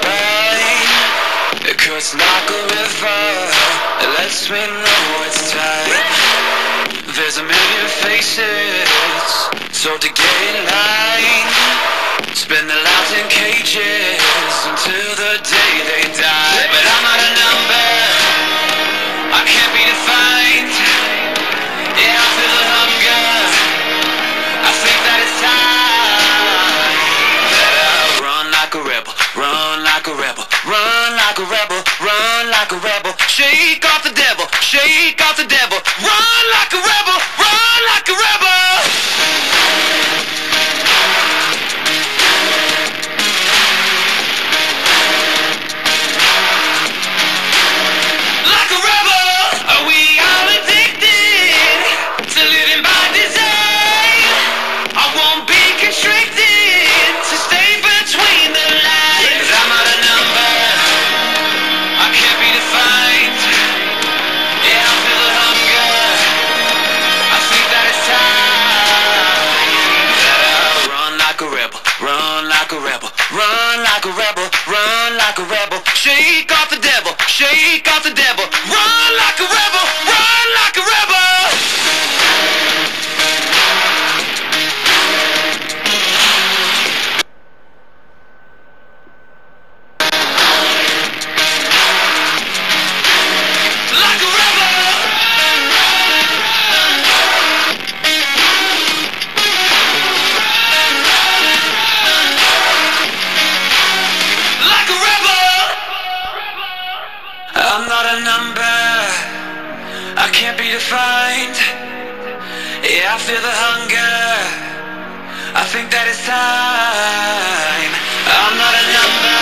line. It cuts like a river, it lets me know it's time. There's a million faces, so to get in line, spend their lives in cages until the day they die. But I'm not a number, I can't be defined. Yeah, I feel the hunger, I think that it's time that I run like a rebel, run like a rebel, run like a rebel, run like a rebel. Shake off the devil, shake off the devil. Run like a rebel, run like a rebel. Like a rebel. Are we all addicted to living by design? I won't be constricted to stay between the lines. 'Cause I'm not a number, I can't be defined. Yeah, I feel the hunger, I think that it's time that I run like a rebel, run like a rebel, run like a rebel, run like a rebel. Shake off the devil, shake off the devil. Run like a rebel, run like a rebel. Like a rebel. Like a rebel. I'm not a number, I can't be defined. Yeah, I feel the hunger, I think that it's time. I'm not a number,